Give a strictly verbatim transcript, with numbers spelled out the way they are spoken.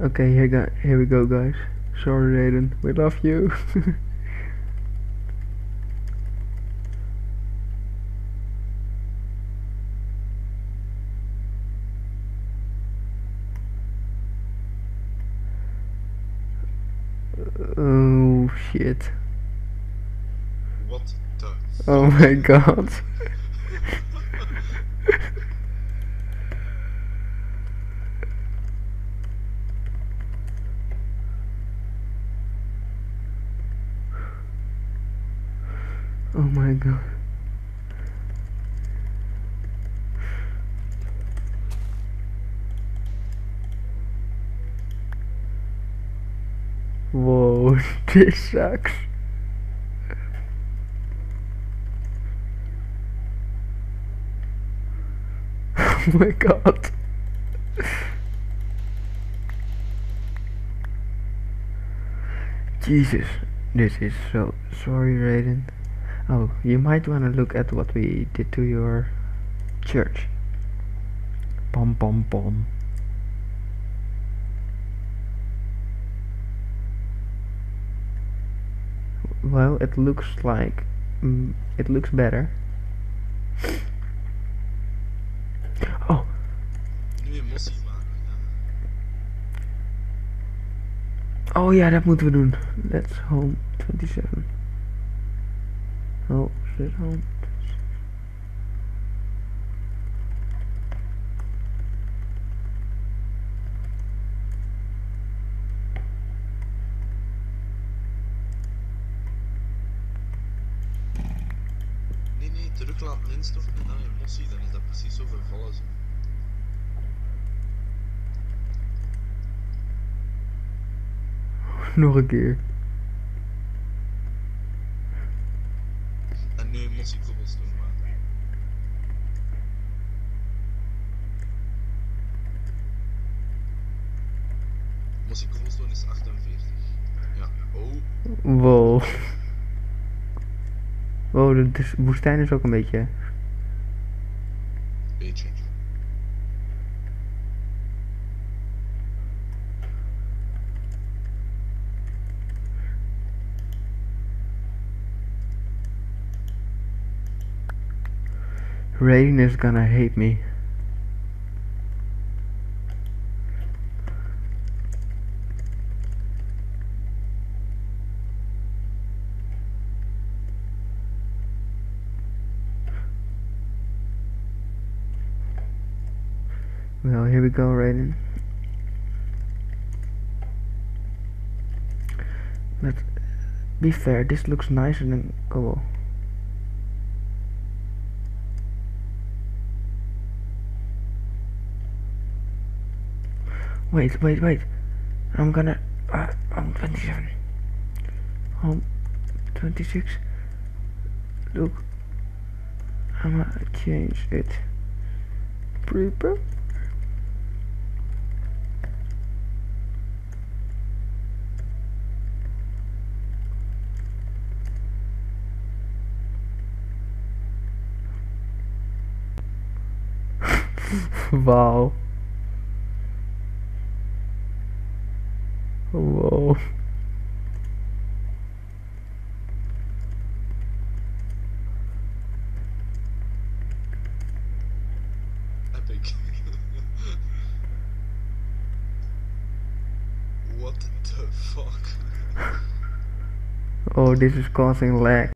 Okay, here, go here we go, guys. Sorry, Raiden. We love you. Oh shit. What the Oh fuck? my god. Oh my god. Whoa, this sucks. Oh my god. Jesus, this is so sorry, Raiden. Oh, you might wanna look at what we did to your church. Pom pom pom. Well, it looks like mm, it looks better. Oh, Nu emotie maken. Ja. oh ja, dat moeten we doen. Let's home twenty-seven. Oh, zit home. Nee, nee, terug laten instoppen en dan emotie, dan is dat precies zo vervallen zo. Nog een keer. En nu emotie cobblestone maken. Emotie cobblestone is achtenveertig. Ja, oh. Wow. Wow, de, de woestijn is ook een beetje. Beetje. Rain is gonna hate me. Well, here we go, Raiden. But be fair, this looks nicer than Cobble. Wait, wait, wait. I'm gonna. Uh, I'm twenty-seven. I'm twenty-six. Look. I'm gonna change it. Prepare. Wow. Wow. Epic. What the fuck? Oh, this is causing lag.